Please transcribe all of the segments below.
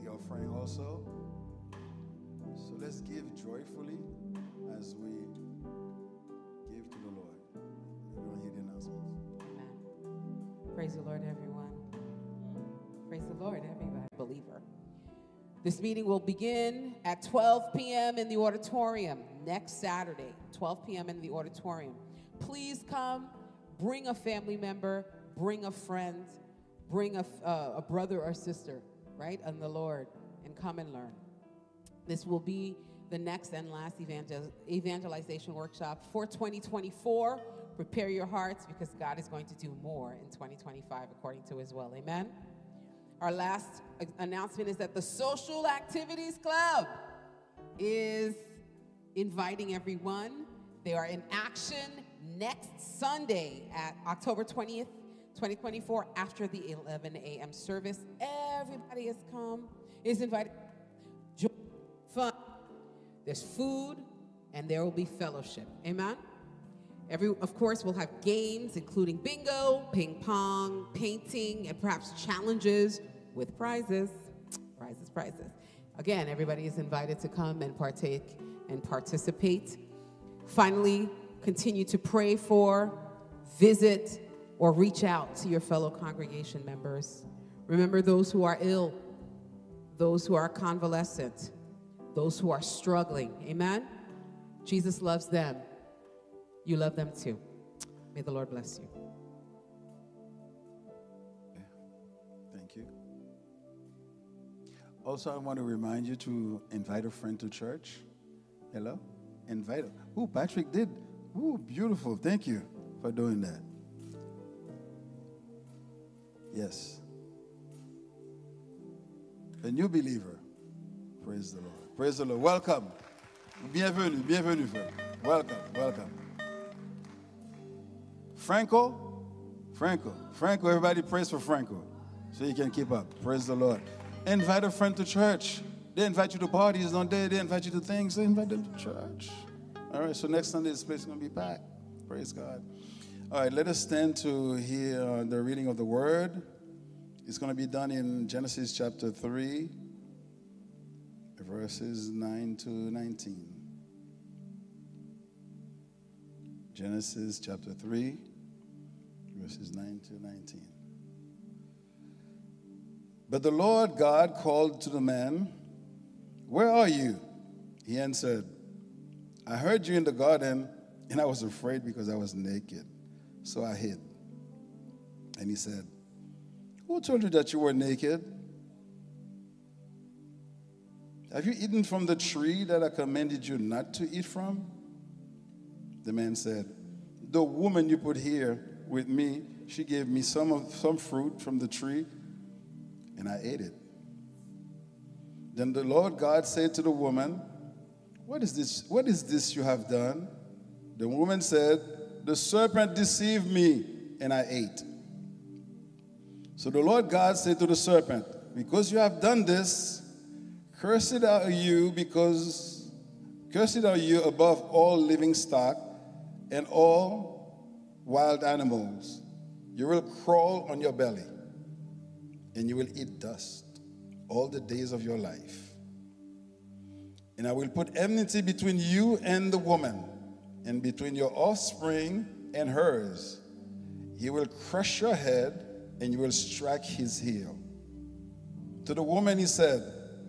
the offering also. So let's give joyfully as we give to the Lord. We don't hear the announcements. Amen. Praise the Lord, everyone. Praise the Lord, everybody. Believer. This meeting will begin at 12 p.m. in the auditorium next Saturday, 12 p.m. in the auditorium. Please come, bring a family member, bring a friend, bring a brother or sister, right, in the Lord, and come and learn. This will be the next and last evangelization workshop for 2024. Prepare your hearts because God is going to do more in 2025 according to his will. Amen. Our last announcement is that the Social Activities Club is inviting everyone. They are in action next Sunday at October 20th, 2024 after the 11 a.m. service. Everybody is invited. Fun. There's food and there will be fellowship. Amen. Of course, we'll have games including bingo, ping pong, painting, and perhaps challenges with prizes. Prizes. Again, everybody is invited to come and partake and participate. Finally, continue to pray for, visit, or reach out to your fellow congregation members. Remember those who are ill, those who are convalescent, those who are struggling. Amen? Jesus loves them. You love them too. May the Lord bless you. Thank you. Also, I want to remind you to invite a friend to church. Hello? Invite her. Ooh, Patrick did. Ooh, beautiful. Thank you for doing that. Yes. A new believer. Praise the Lord. Praise the Lord. Welcome. Bienvenue, frère. Welcome. Franco, everybody praise for Franco so you can keep up. Praise the Lord. Invite a friend to church. They invite you to parties, don't they? They invite you to things. They invite them to church. All right, so next Sunday this place is going to be packed. Praise God. All right, let us stand to hear the reading of the word. It's going to be done in Genesis chapter 3, verses 9 to 19. Genesis chapter 3, verses 9 to 19. But the Lord God called to the man, "Where are you?" He answered, "I heard you in the garden, and I was afraid because I was naked, so I hid." And he said, "Who told you that you were naked? Have you eaten from the tree that I commanded you not to eat from?" The man said, "The woman you put here with me, she gave me some fruit from the tree, and I ate it." Then the Lord God said to the woman, What is this you have done?" The woman said, "The serpent deceived me, and I ate." So the Lord God said to the serpent, "Because you have done this, cursed are you above all living stock and all wild animals. You will crawl on your belly, and you will eat dust all the days of your life. And I will put enmity between you and the woman, and between your offspring and hers. He will crush your head, and you will strike his heel." To the woman he said,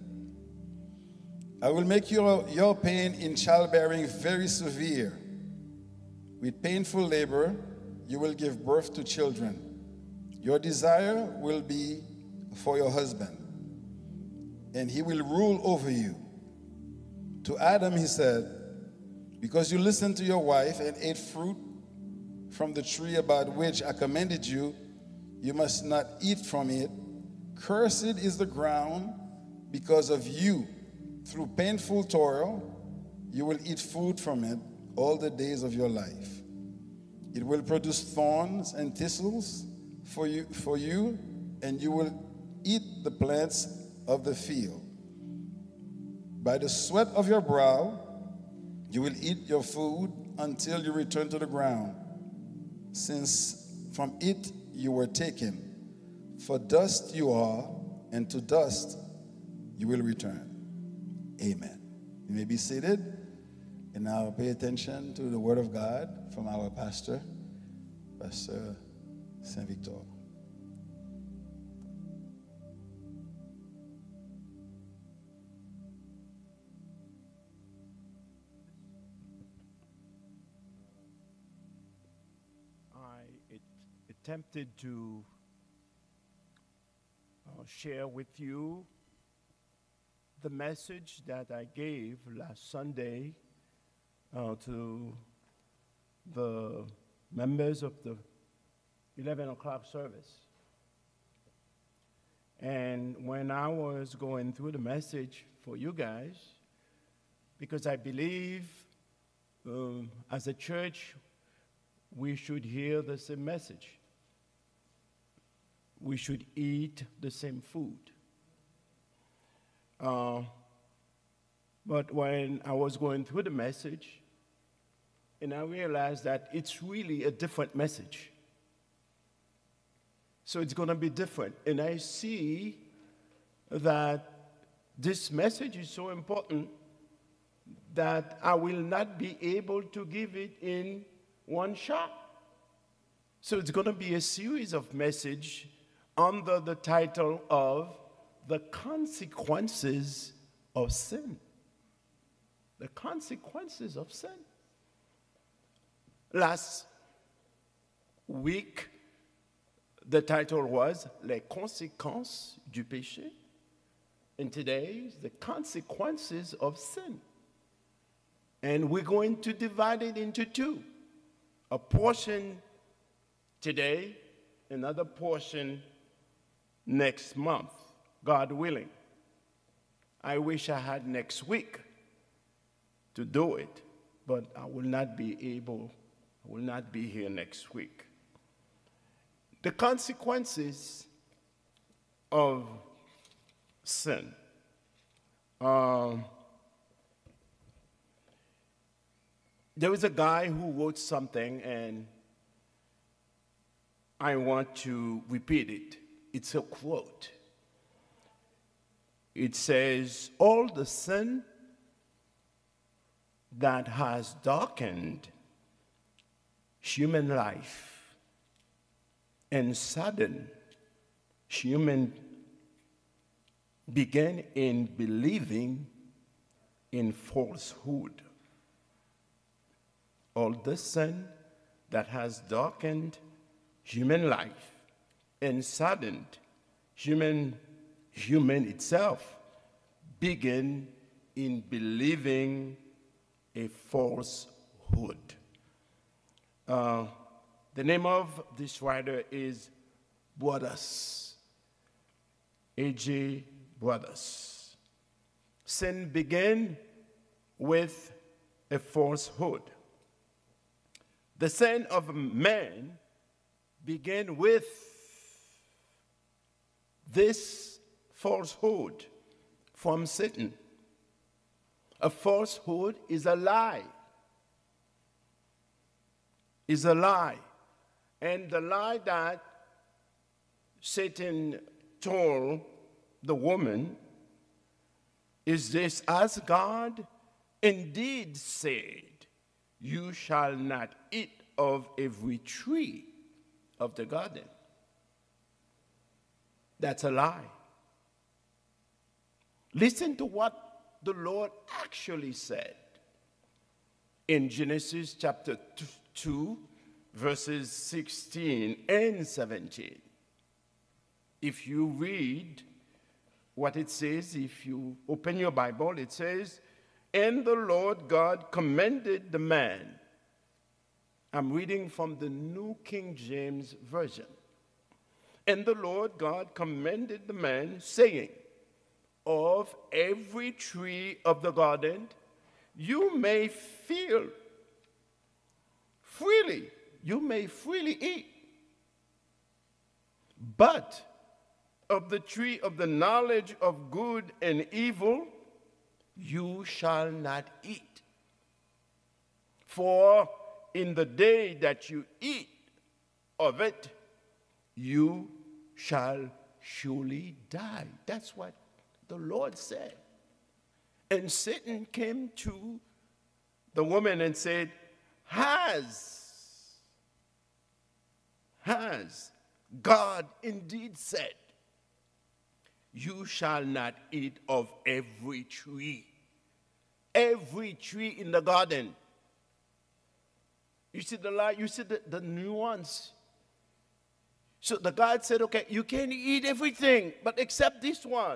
"I will make your pain in childbearing very severe. With painful labor, you will give birth to children. Your desire will be for your husband, and he will rule over you." To Adam he said, "Because you listened to your wife and ate fruit from the tree about which I commanded you, you must not eat from it. Cursed is the ground because of you. Through painful toil, you will eat food from it all the days of your life. It will produce thorns and thistles for you, and you will eat the plants of the field. By the sweat of your brow, you will eat your food until you return to the ground, since from it you were taken. For dust you are, and to dust you will return. Amen. You may be seated. And now pay attention to the word of God from our pastor, Pastor Saint Victor. I attempted to share with you the message that I gave last Sunday to the members of the 11 o'clock service. And when I was going through the message for you guys, because I believe as a church, we should hear the same message. We should eat the same food. But when I was going through the message, and I realized that it's really a different message. So it's going to be different. And I see that this message is so important that I will not be able to give it in one shot. So it's going to be a series of messages under the title of The Consequences of Sin. The consequences of sin. Last week, the title was Les conséquences du péché. And today, the consequences of sin. And we're going to divide it into two. A portion today, another portion next month, God willing. I wish I had next week to do it, but I will not be able, I will not be here next week. The consequences of sin. There was a guy who wrote something, and I want to repeat it. It's a quote. It says, all the sin that has darkened human life and saddened human began in believing in falsehood. All the sin that has darkened human life and saddened human itself began in believing a falsehood. The name of this writer is Brothers, A.J. Brothers. Sin began with a falsehood. The sin of man began with this falsehood from Satan. A falsehood is a lie. Is a lie. And the lie that Satan told the woman is this: as God indeed said, you shall not eat of every tree of the garden. That's a lie. Listen to what the Lord actually said in Genesis chapter 2, verses 16 and 17. If you read what it says, if you open your Bible, it says, and the Lord God commended the man. I'm reading from the New King James Version. And the Lord God commended the man, saying, of every tree of the garden you may feel freely, you may freely eat. But of the tree of the knowledge of good and evil you shall not eat. For in the day that you eat of it, you shall surely die. That's what the Lord said. And Satan came to the woman and said, Has God indeed said, you shall not eat of every tree in the garden? You see the lie, you see the nuance. So the God said, okay, you can eat everything, but except this one.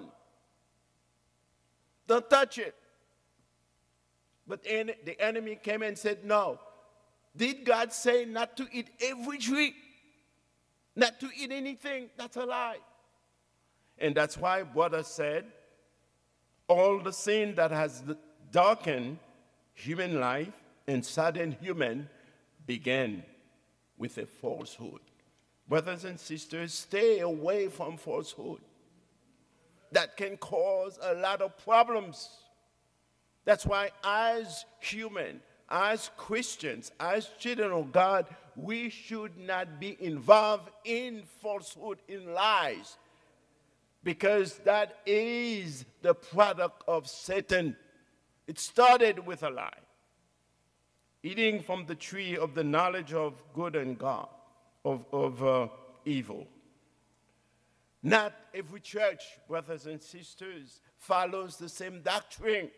Don't touch it. But the enemy came and said, no. Did God say not to eat every tree? Not to eat anything? That's a lie. And that's why brother said, all the sin that has darkened human life and saddened human began with a falsehood. Brothers and sisters, stay away from falsehood. That can cause a lot of problems. That's why as human, as Christians, as children of God, we should not be involved in falsehood, in lies, because that is the product of Satan. It started with a lie. Eating from the tree of the knowledge of good and God, of evil. Not every church, brothers and sisters, follows the same doctrine.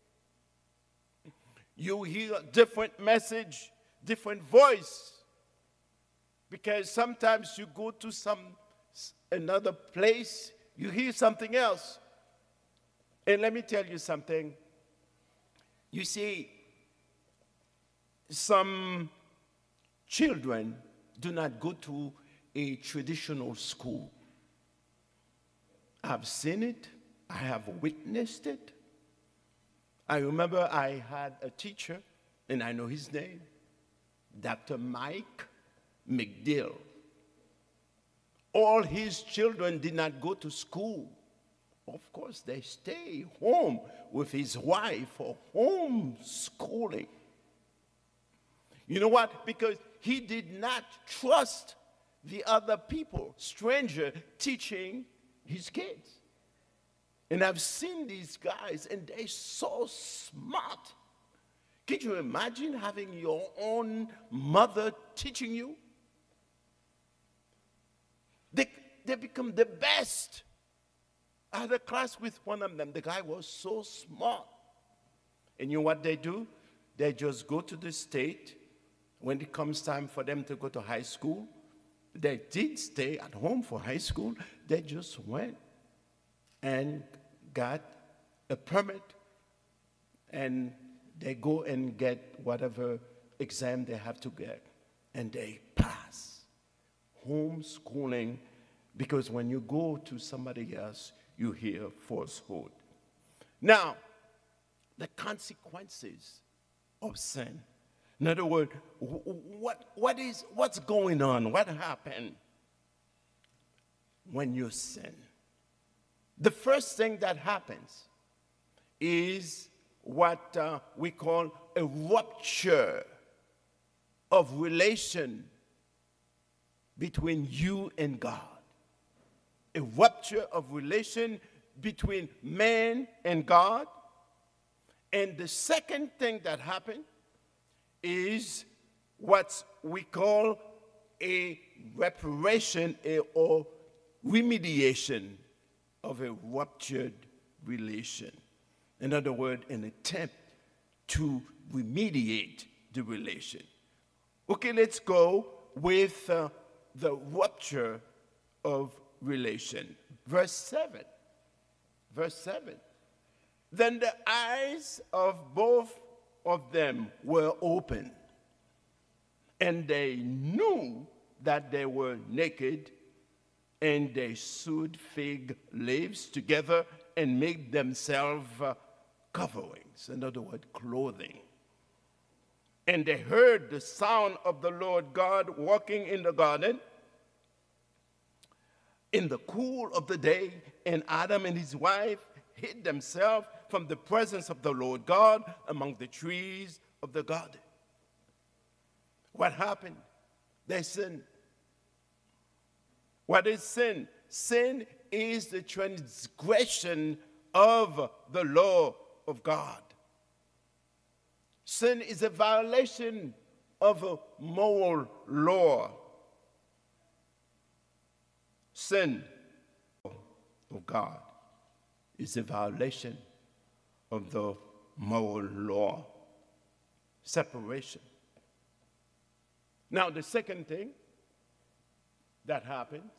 You hear a different message, different voice, because sometimes you go to another place, you hear something else. And let me tell you something. You see, some children do not go to a traditional school. I've seen it. I have witnessed it. I remember I had a teacher, and I know his name, Dr. Mike McDill. All his children did not go to school. Of course, they stay home with his wife for homeschooling. You know what? Because he did not trust the other people, stranger, teaching his kids. And I've seen these guys, and they're so smart. Can you imagine having your own mother teaching you? They become the best. I had a class with one of them. The guy was so smart. And you know what they do? They just go to the state. When it comes time for them to go to high school, they did stay at home for high school. They just went and got a permit, and they go and get whatever exam they have to get, and they pass. Homeschooling, because when you go to somebody else, you hear falsehood. Now, the consequences of sin. In other words, what's going on? What happened when you sin? The first thing that happens is what we call a rupture of relation between you and God. A rupture of relation between man and God. And the second thing that happened is what we call a reparation or remediation of a ruptured relation. In other words, an attempt to remediate the relation. Okay, let's go with the rupture of relation. Verse 7. Verse 7. Then the eyes of both of them were open, and they knew that they were naked, and they sewed fig leaves together and made themselves coverings, in other words, clothing. And they heard the sound of the Lord God walking in the garden in the cool of the day, and Adam and his wife hid themselves from the presence of the Lord God among the trees of the garden. What happened? They sinned. What is sin? Sin is the transgression of the law of God. Sin is a violation of a moral law. Sin of God is a violation of the moral law. Separation. Now, the second thing that happens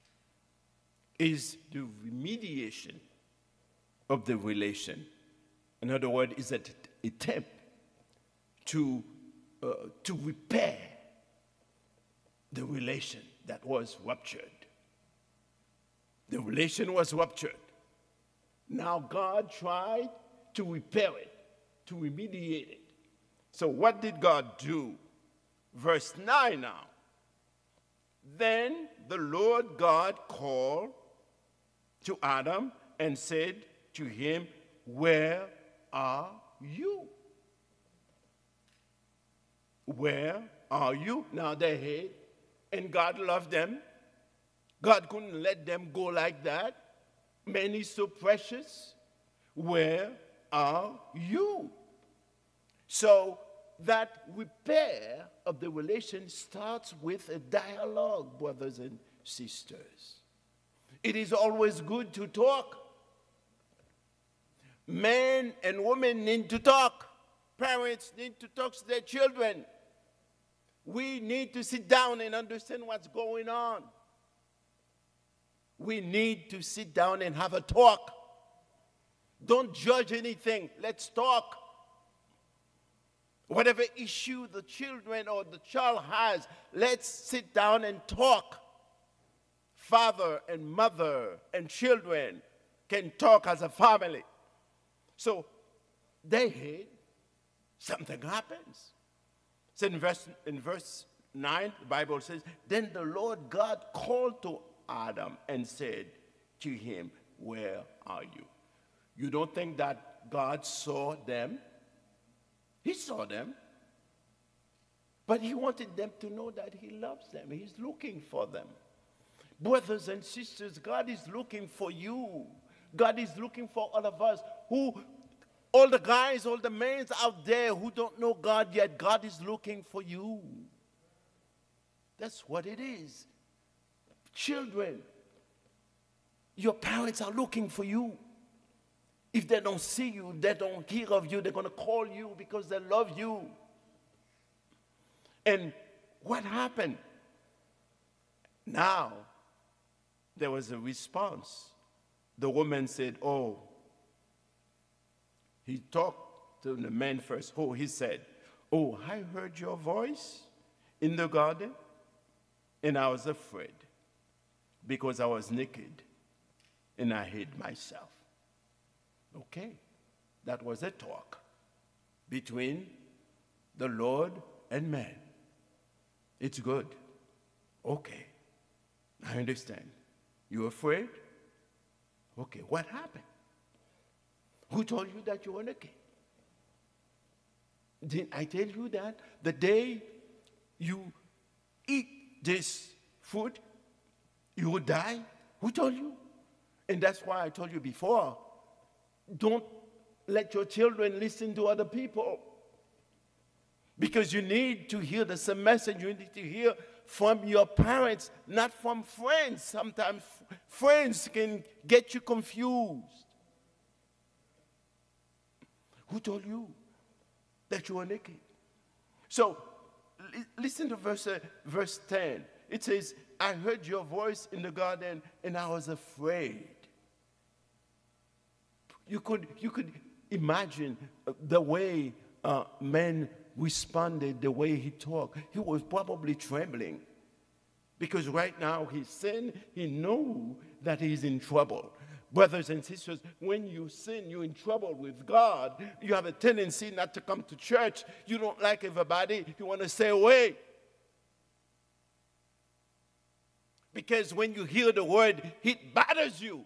is the remediation of the relation. In other words, is an attempt to repair the relation that was ruptured. The relation was ruptured. Now God tried to repair it, to remediate it. So what did God do? Verse 9 now. Then the Lord God called to Adam and said to him, "Where are you?" Where are you? Now they hid, and God loved them. God couldn't let them go like that. Man is so precious. Where are you? So that repair of the relation starts with a dialogue, brothers and sisters. It is always good to talk. Men and women need to talk. Parents need to talk to their children. We need to sit down and understand what's going on. We need to sit down and have a talk. Don't judge anything. Let's talk. Whatever issue the children or the child has, let's sit down and talk. Father and mother and children can talk as a family. So they hid. Something happens. So in verse 9, the Bible says, then the Lord God called to Adam and said to him, "Where are you?" You don't think that God saw them? He saw them. But he wanted them to know that he loves them. He's looking for them. Brothers and sisters, God is looking for you. God is looking for all of us all the guys, all the men out there who don't know God yet, God is looking for you. That's what it is. Children, your parents are looking for you. If they don't see you, they don't hear of you, they're going to call you because they love you. And what happened? Now, there was a response. The woman said, "Oh," he talked to the man first. "Oh," he said, "Oh, I heard your voice in the garden, and I was afraid because I was naked, and I hid myself." Okay, that was a talk between the Lord and man. It's good. Okay, I understand. You're afraid? Okay, what happened? Who told you that you were naked? Didn't I tell you that the day you eat this food, you will die? Who told you? And that's why I told you before, don't let your children listen to other people. Because you need to hear the same message. You need to hear from your parents, not from friends. Sometimes friends can get you confused. Who told you that you were naked? So listen to verse 10. It says, "I heard your voice in the garden, and I was afraid." You could imagine the way men responded, the way he talked. He was probably trembling because right now he's sinned. He knows that he's in trouble. Brothers and sisters, when you sin, you're in trouble with God. You have a tendency not to come to church. You don't like everybody. You want to stay away. Because when you hear the word, it bothers you.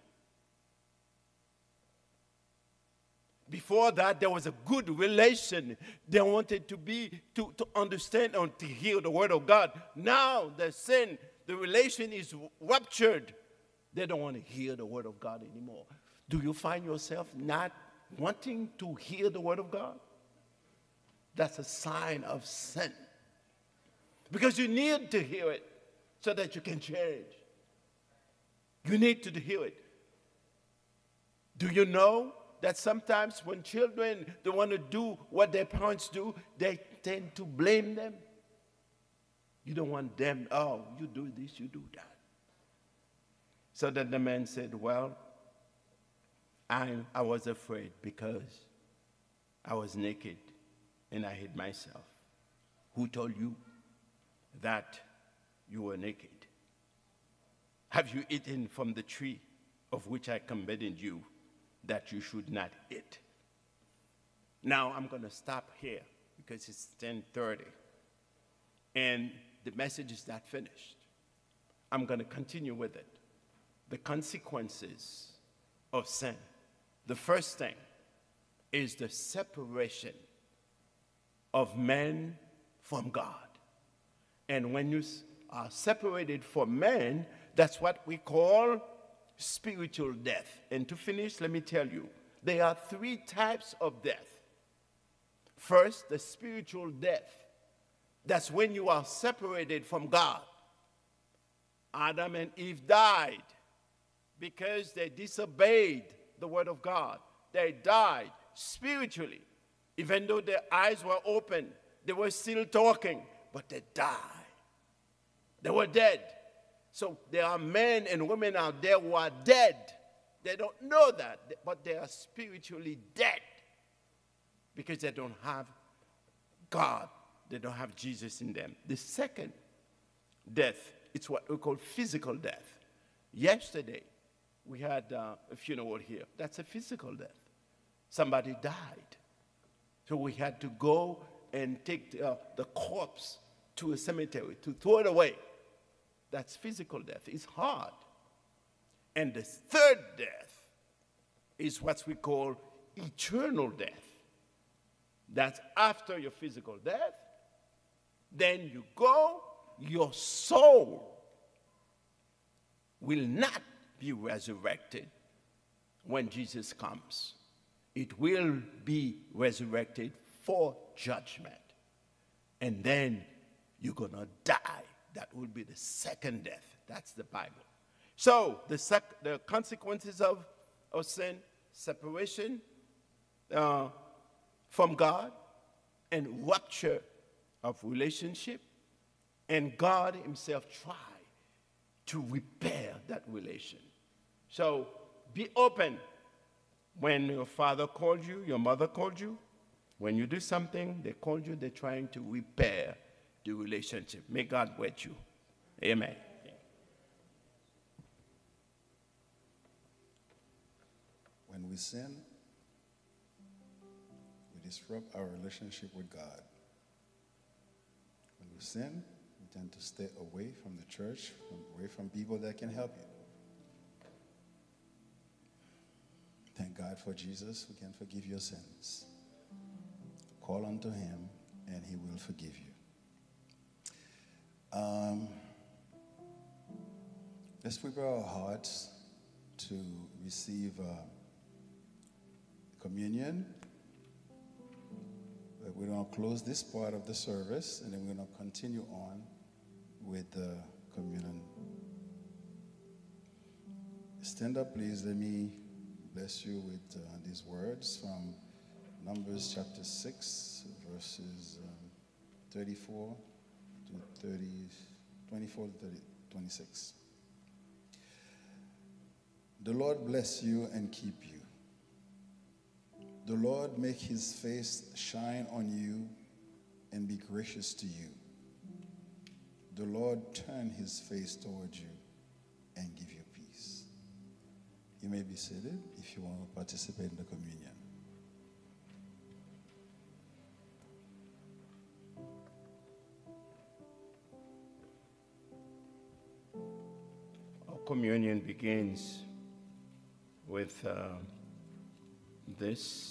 Before that, there was a good relation. They wanted to understand and to hear the word of God. Now, the sin, the relation is ruptured. They don't want to hear the word of God anymore. Do you find yourself not wanting to hear the word of God? That's a sign of sin. Because you need to hear it so that you can change. You need to hear it. Do you know that sometimes when children don't want to do what their parents do, they tend to blame them? You don't want them, oh, you do this, you do that. So then the man said, well, I was afraid because I was naked and I hid myself. Who told you that you were naked? Have you eaten from the tree of which I commanded you that you should not eat? Now I'm going to stop here because it's 10:30 and the message is not finished. I'm going to continue with it. The consequences of sin. The first thing is the separation of man from God. And when you are separated from man, that's what we call spiritual death. And to finish, let me tell you, there are 3 types of death. First, the spiritual death. That's when you are separated from God. Adam and Eve died because they disobeyed the word of God. They died spiritually. Even though their eyes were open, they were still talking, but they died. They were dead. So there are men and women out there who are dead. They don't know that, but they are spiritually dead because they don't have God. They don't have Jesus in them. The second death, it's what we call physical death. Yesterday, we had a funeral here. That's a physical death. Somebody died. So we had to go and take the corpse to a cemetery to throw it away. That's physical death. It's hard. And the third death is what we call eternal death. That's after your physical death. Then you go, your soul will not be resurrected when Jesus comes. It will be resurrected for judgment. And then you're going to die. That will be the second death. That's the Bible. So the consequences of sin, separation from God, and rupture of relationship, and God himself try to repair that relation. So be open. When your father called you, your mother called you, when you do something, they called you, they're trying to repair the relationship. May God bless you. Amen. When we sin, we disrupt our relationship with God. When we sin, we tend to stay away from the church, away from people that can help you. Thank God for Jesus who can forgive your sins. Call unto him and he will forgive you. Let's prepare our hearts to receive communion. We're going to close this part of the service and then we're going to continue on with the communion. Stand up, please. Let me bless you with these words from Numbers chapter 6, verses 34 to 30, 24 to 30, 26. The Lord bless you and keep you. The Lord make his face shine on you and be gracious to you. The Lord turn his face toward you and give you peace. You may be seated if you want to participate in the communion. Our communion begins with this.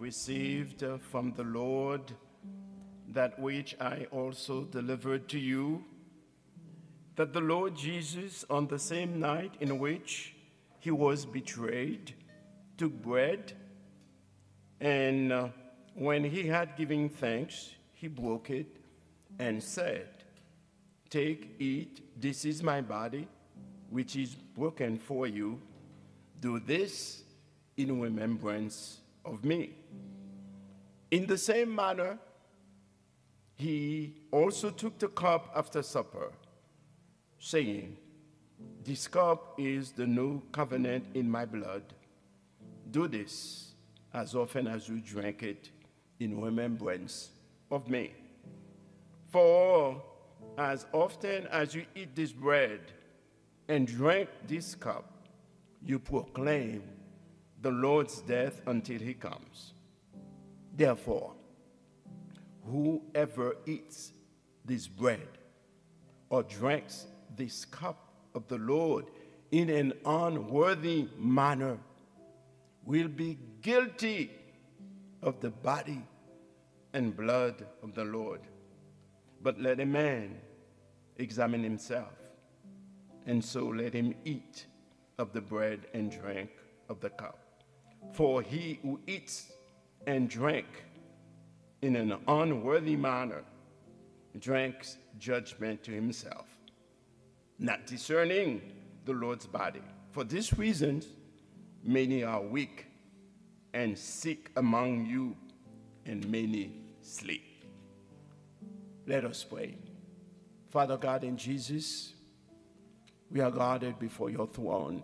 received from the Lord, that which I also delivered to you, that the Lord Jesus, on the same night in which he was betrayed, took bread, and when he had given thanks, he broke it and said, "Take, eat, this is my body, which is broken for you. Do this in remembrance of me." In the same manner, he also took the cup after supper, saying, "This cup is the new covenant in my blood. Do this as often as you drink it in remembrance of me. For as often as you eat this bread and drink this cup, you proclaim the Lord's death until he comes. Therefore, whoever eats this bread or drinks this cup of the Lord in an unworthy manner will be guilty of the body and blood of the Lord. But let a man examine himself, and so let him eat of the bread and drink of the cup. For he who eats and drinks in an unworthy manner drinks judgment to himself, not discerning the Lord's body. For this reason, many are weak and sick among you, and many sleep. Let us pray. Father God, in Jesus, we are gathered before your throne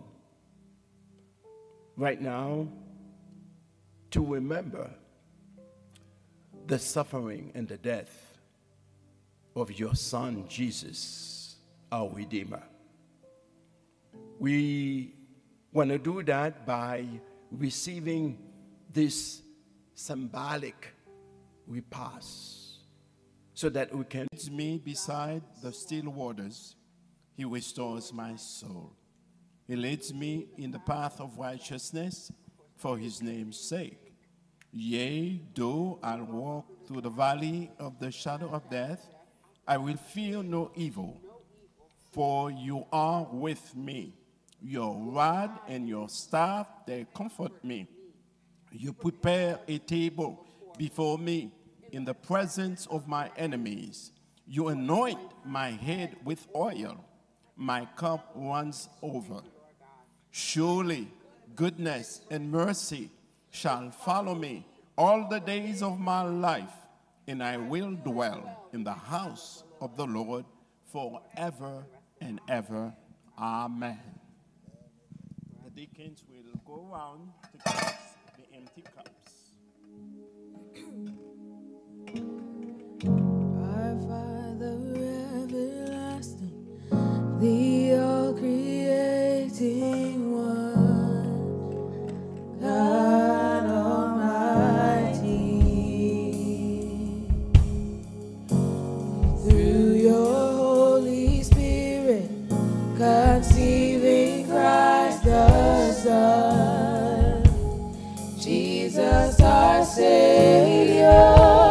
right now to remember the suffering and the death of your Son, Jesus, our Redeemer. We want to do that by receiving this symbolic repast so that we can. Leads me beside the still waters. He restores my soul. He leads me in the path of righteousness for his name's sake. Yea, though I walk through the valley of the shadow of death, I will fear no evil, for you are with me. Your rod and your staff, they comfort me. You prepare a table before me in the presence of my enemies. You anoint my head with oil. My cup runs over. Surely goodness and mercy shall follow me all the days of my life, and I will dwell in the house of the Lord forever and ever. Amen. The deacons will go around to collect the empty cups. Our Father everlasting, the all-creating one, God Almighty, through your Holy Spirit, conceiving Christ the Son, Jesus our Savior.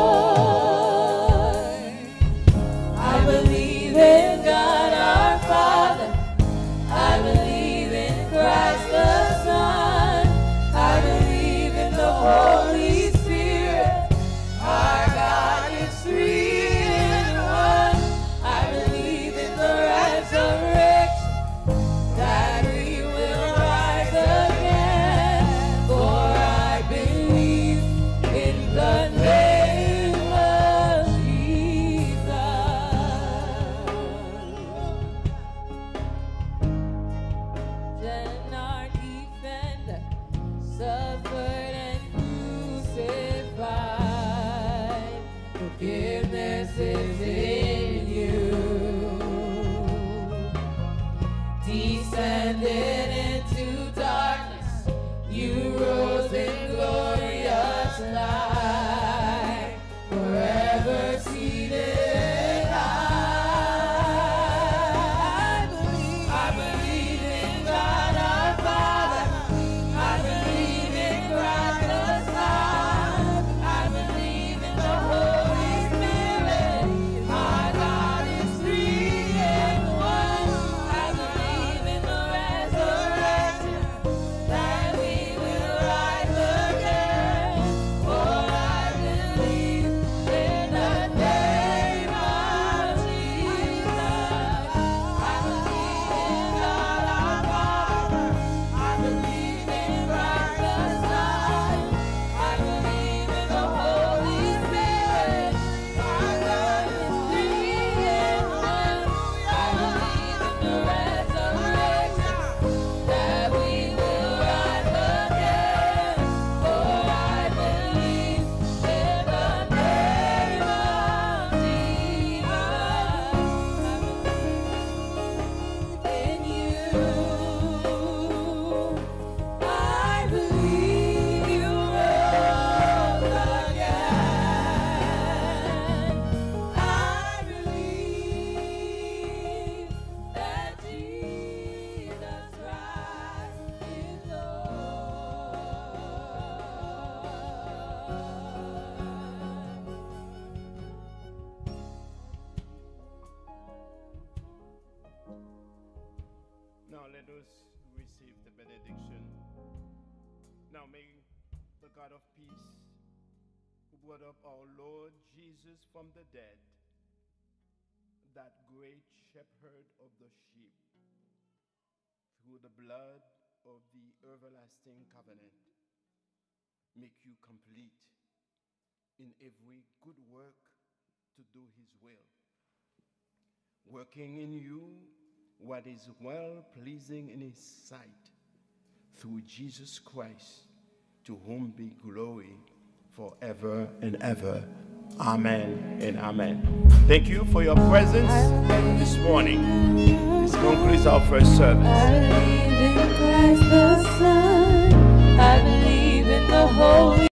Holy Spirit, our God is three in one. I believe in the resurrection, that we will rise again. For I believe in the name of Jesus. Then our defender suffered and crucified. Forgiveness is in you. Descended into darkness, you rose in glorious light, forever seated high. I believe in God our Father. I believe in Christ the Son. let us receive the benediction. Now may the God of peace, who brought up our Lord Jesus from the dead, that great shepherd of the sheep, through the blood of the everlasting covenant, make you complete in every good work to do his will, working in you what is well-pleasing in his sight, through Jesus Christ, to whom be glory forever and ever. Amen and amen. Thank you for your presence this morning. This concludes our first service. I believe in Christ the Son. I believe in the Holy